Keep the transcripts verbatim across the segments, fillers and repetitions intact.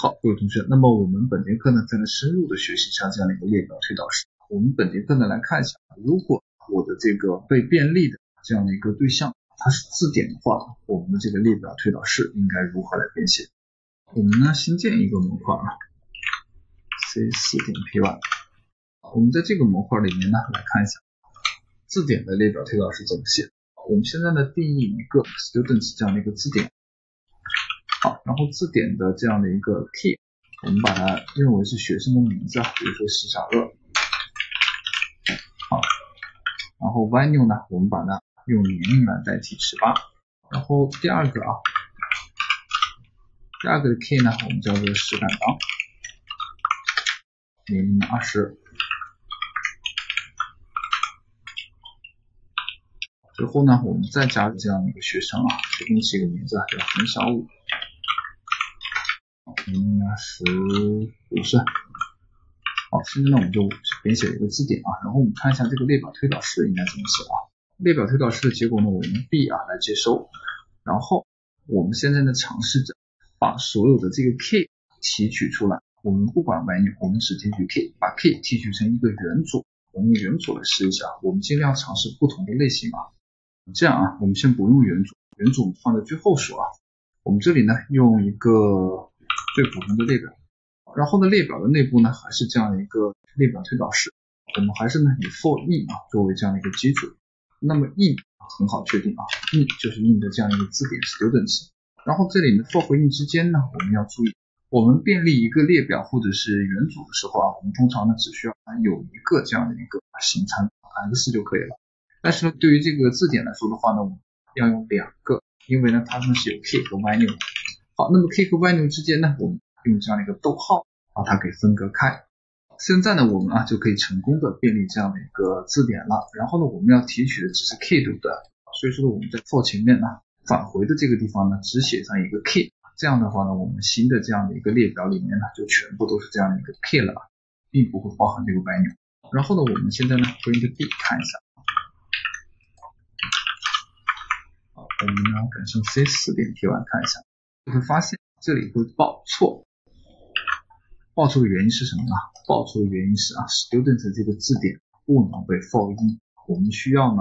好，各位同学，那么我们本节课呢，再来深入的学习一下这样的一个列表推导式。我们本节课呢来看一下，如果我的这个被便利的这样的一个对象，它是字典的话，我们的这个列表推导式应该如何来编写？我们呢新建一个模块啊 ，C 四 点 P Y。我们在这个模块里面呢，来看一下字典的列表推导式怎么写。我们现在呢定义一个 students 这样的一个字典。好，然后字典的这样的一个 key， 我们把它认为是学生的名字，比如说西小乐。好，然后 value 呢，我们把它用年龄来代替十八。然后第二个啊，第二个的 key 呢，我们叫做实感当，年龄二十。最后呢，我们再加入这样的一个学生啊，随便起一个名字叫冯小武。嗯，十五岁。好，现在呢我们就编写一个字典啊，然后我们看一下这个列表推导式应该怎么写啊。列表推导式的结果呢，我用 B 啊来接收，然后我们现在呢尝试着把所有的这个 K 提取出来，我们不管 value， 我们只提取 K， 把 K 提取成一个元组，我们用元组来试一下，我们尽量尝试不同的类型啊。这样啊，我们先不用元组，元组放在最后说啊。我们这里呢用一个最普通的列表，然后呢列表的内部呢还是这样的一个列表推导式，我们还是呢以 for in 啊作为这样的一个基础。那么 in 很好确定啊 ，in 就是 in 的这样一个字典 students。然后这里呢 for 和 in 之间呢，我们要注意，我们便利一个列表或者是元组的时候啊，我们通常呢只需要有一个这样的一个形参 x 就可以了。但是呢对于这个字典来说的话呢，我们要用两个，因为呢它们是有 k 和 value 的。好，那么 k 和 value 之间呢，我们用这样的一个逗号把它给分隔开。现在呢，我们啊就可以成功的便利这样的一个字典了。然后呢，我们要提取的只是 k， 对不对？所以说我们在 for 前面呢，返回的这个地方呢，只写上一个 k。这样的话呢，我们新的这样的一个列表里面呢，就全部都是这样的一个 k 了，并不会包含这个 value。然后呢，我们现在呢 print b 看一下。好，我们呢改成 C 四 点 P Y 看一下。就会发现这里会报错，报错的原因是什么呢？报错的原因是啊 ，students 这个字典不能被 for in， 我们需要呢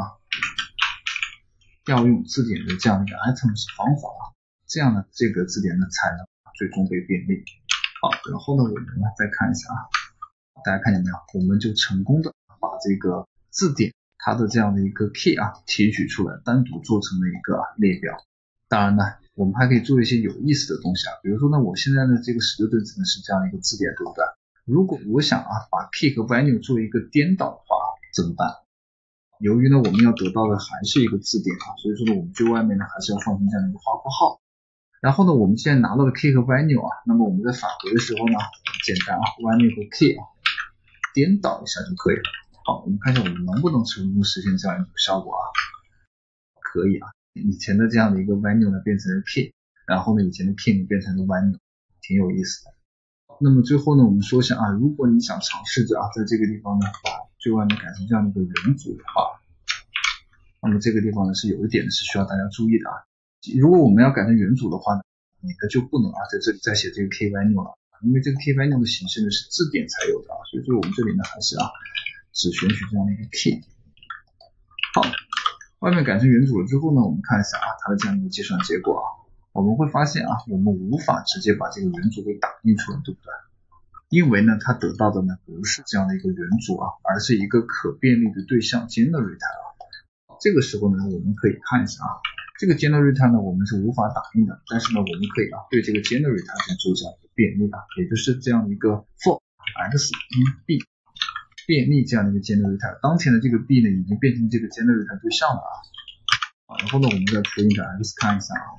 要用字典的这样的一个 items 方法啊，这样呢这个字典呢才能最终被便利。好，然后呢我们呢再看一下啊，大家看见没有？我们就成功的把这个字典它的这样的一个 key 啊提取出来，单独做成了一个列表。当然呢，我们还可以做一些有意思的东西啊，比如说呢，我现在的这个 students 呢是这样的一个字典，对不对？如果我想啊把 k 和 value 做一个颠倒的话，怎么办？由于呢我们要得到的还是一个字典啊，所以说呢我们最外面呢还是要放进这样的一个花括号。然后呢，我们既然拿到了 k 和 value 啊，那么我们在返回的时候呢，很简单啊 ，value 和 k 啊颠倒一下就可以了。好，我们看一下我们能不能成功实现这样一种效果啊？可以啊。以前的这样的一个 value 呢变成了 k， 然后呢以前的 k 呢变成了 value， 挺有意思的。那么最后呢我们说一下啊，如果你想尝试着啊在这个地方呢把最外面改成这样的一个元组的话，那么这个地方呢是有一点是需要大家注意的啊。如果我们要改成元组的话呢，你呢就不能啊在这里再写这个 k value 了，因为这个 k value 的形式呢是字典才有的啊，所以说我们这里呢还是啊只选取这样的一个 k。 好，外面改成元组了之后呢，我们看一下啊它的这样一个计算结果啊，我们会发现啊我们无法直接把这个元组给打印出来，对不对？因为呢它得到的呢不是这样的一个元组啊，而是一个可便利的对象 generator 啊。这个时候呢我们可以看一下啊，这个 generator 呢我们是无法打印的，但是呢我们可以啊对这个 generator 去做这样一个便利啊，也就是这样一个 for x in b。便利这样的一个 generator， 当前的这个 b 呢已经变成这个 generator 对象了啊。好，然后呢我们再 print x 看一下啊，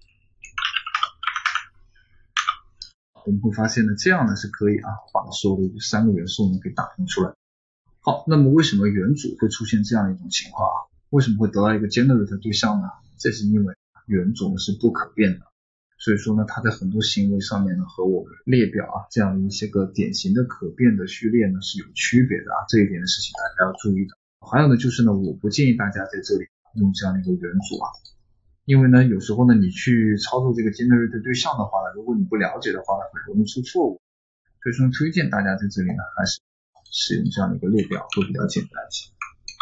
我们会发现呢这样呢是可以啊把所有的三个元素呢给打印出来。好，那么为什么元组会出现这样一种情况啊？为什么会得到一个 generator 对象呢？这是因为元组呢是不可变的。所以说呢它在很多行为上面呢和我们列表啊这样的一些个典型的可变的序列呢是有区别的啊，这一点的事情大家要注意的。还有呢就是呢我不建议大家在这里用这样的一个元组啊，因为呢有时候呢你去操作这个 generator 对象的话呢，如果你不了解的话呢，很容易出错误。所以说推荐大家在这里呢还是使用这样的一个列表会比较简单一些。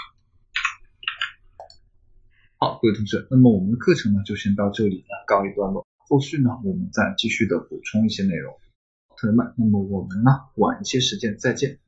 好，各位同学，那么我们的课程呢就先到这里呢告一段落，后续呢我们再继续的补充一些内容。同学们，那么我们呢晚一些时间再见。